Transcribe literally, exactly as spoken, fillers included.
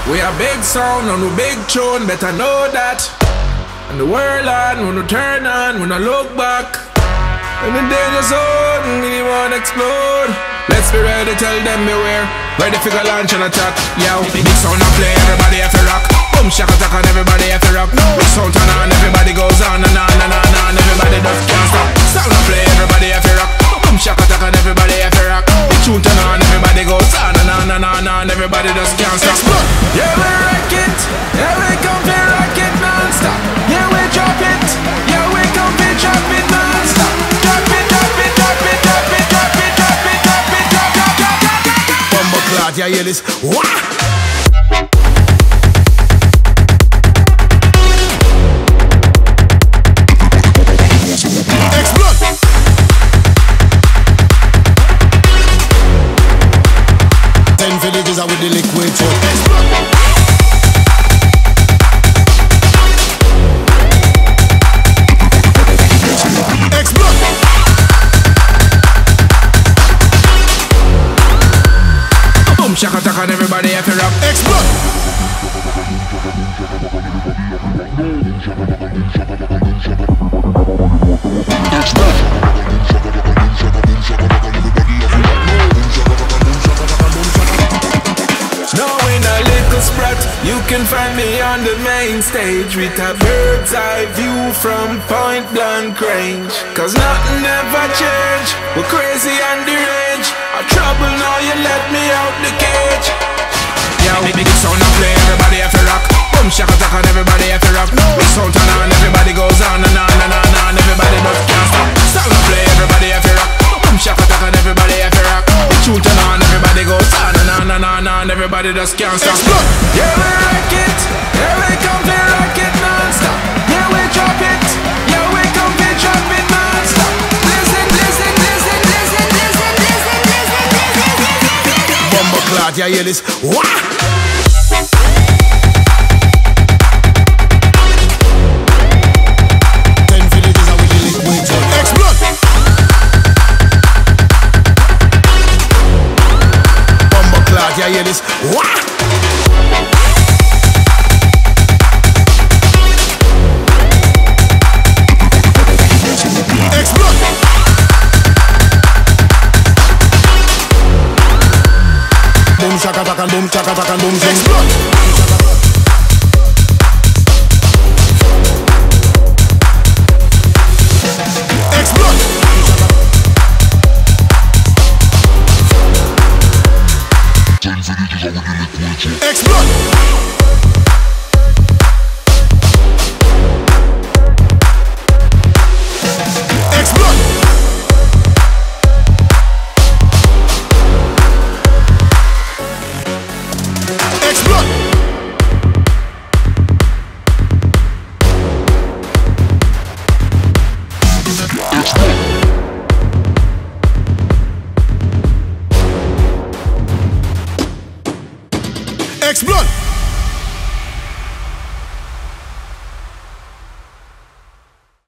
We a big sound and we big tune, better know that. And the world on, when we turn on, we no look back. In the danger zone, we wanna explode. Let's be ready, tell them beware. Ready for the launch and attack. Yo, big sound and play, everybody have to rock. Boomshakalak and everybody have to rock. Big sound turn on, everybody goes on and on and on and on. Everybody just can't stop. Sound and play, everybody have to rock. Boomshakalak and everybody have to rock. Big tune turn on, everybody goes on and on and on and on. Everybody just can't stop. Explode. Yeah, we rock it. Yeah, we come to rock it non-stop. Yeah, we drop it. Yeah, we come to drop it non-stop. Drop it, drop it, drop it, drop it, drop it, drop it, drop it, drop it, drop it, drop it. Boomshakalak, yeah, hear this. Wah! Villages are with the liquid too. Explode. Boomshakalak and everybody have to rock. Explode. Knowing a little sprat, you can find me on the main stage with a bird's eye view from point blank range. Cause nothing ever change, we're crazy and deranged. I'm trouble now, you let me out the cage. Yeah, we big sound and play, everybody have to rock. Boomshakalak and everybody have to rock. Big sound turn on, everybody goes on and on and on and on. Everybody just can't stop. Sound and play, everybody have to rock. Boomshakalak and everybody have to rock. Big tune turn on, everybody goes on and on and on and on. Everybody just can't stop. Explode. Yeah, we rock it. Yeah, we come to rock it non-stop. Yeah, we drop it. Yeah, we come to drop it non-stop. Listen, listen, listen, listen, listen, listen, listen, listen. Boomshakalak, yeah, hear this. Wah! Ten villages are with the liquid too. Explode. Boomshakalak, yeah, hear this. Wah! Boomshakalak and boomshakalak and boom. Explode. Explode. Explode. Explode. Explode. Explode.